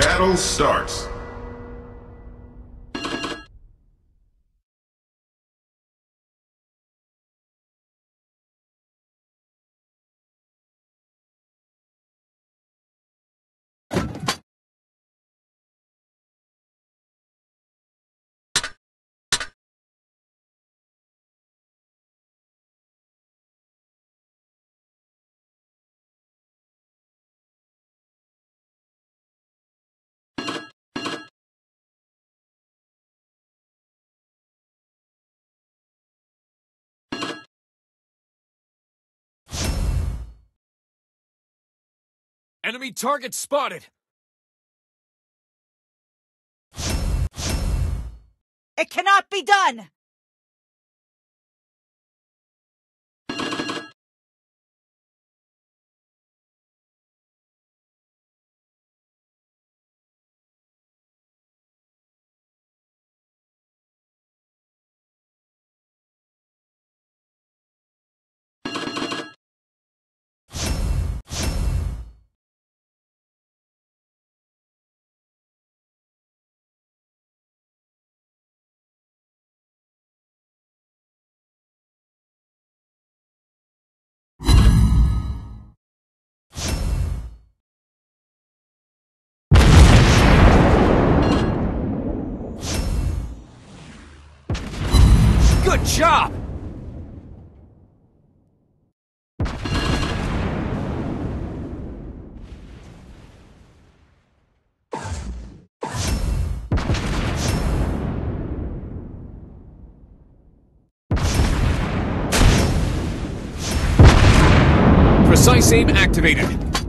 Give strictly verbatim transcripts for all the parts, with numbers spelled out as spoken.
Battle starts. Enemy target spotted! It cannot be done! Good job! Precise aim activated.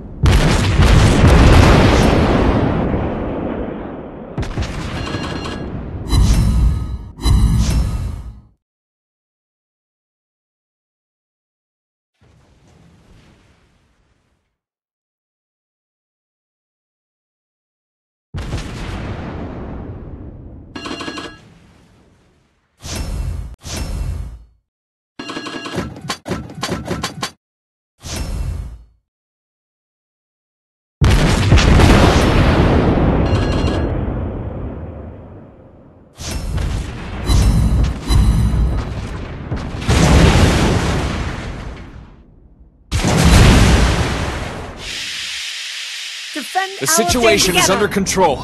Defend The our situation thing is under together. control.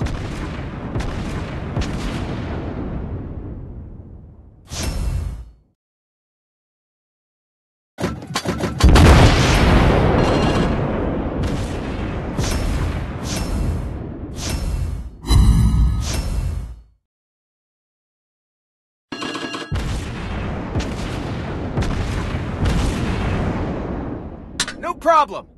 No problem.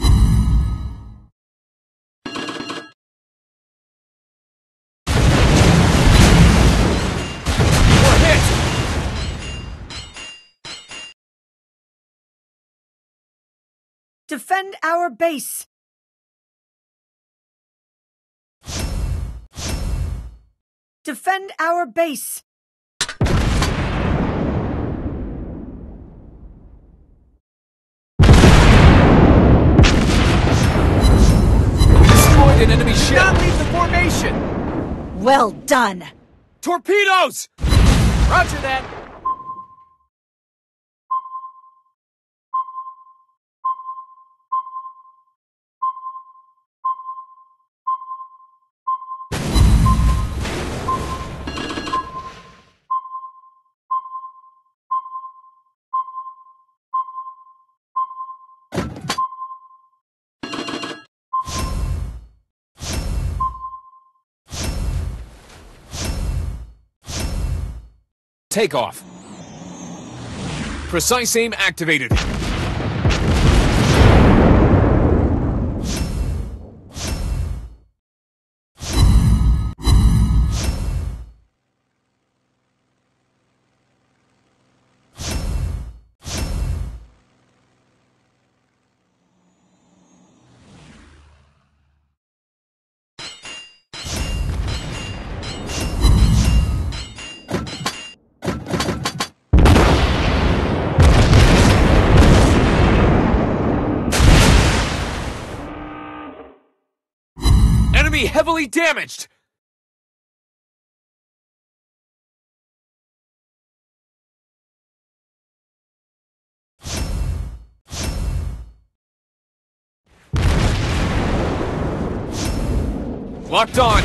Defend our base. Defend our base. Destroyed an enemy ship. Not leave the formation. Well done. Torpedoes! Roger that. Takeoff. Precise aim activated. Enemy heavily damaged! Locked on!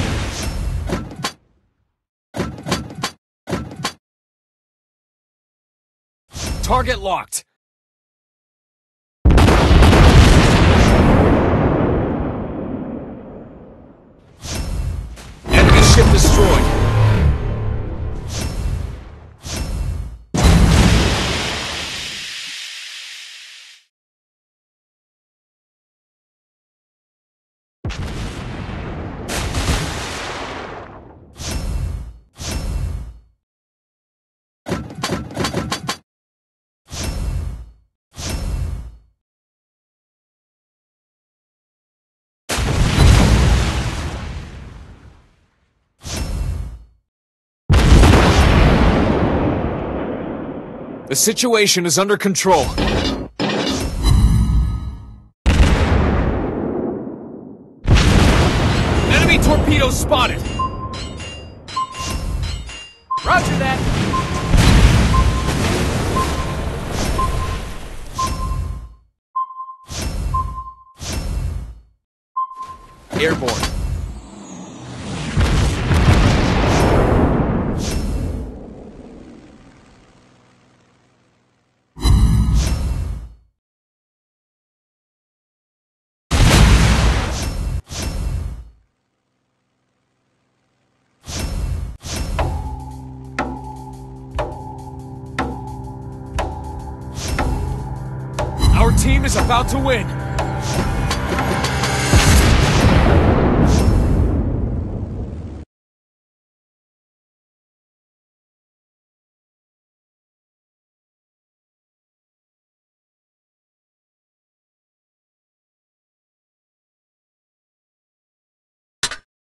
Target locked! Enemy ship destroyed! The situation is under control. Enemy torpedoes spotted! Roger that! Airborne. Our team is about to win!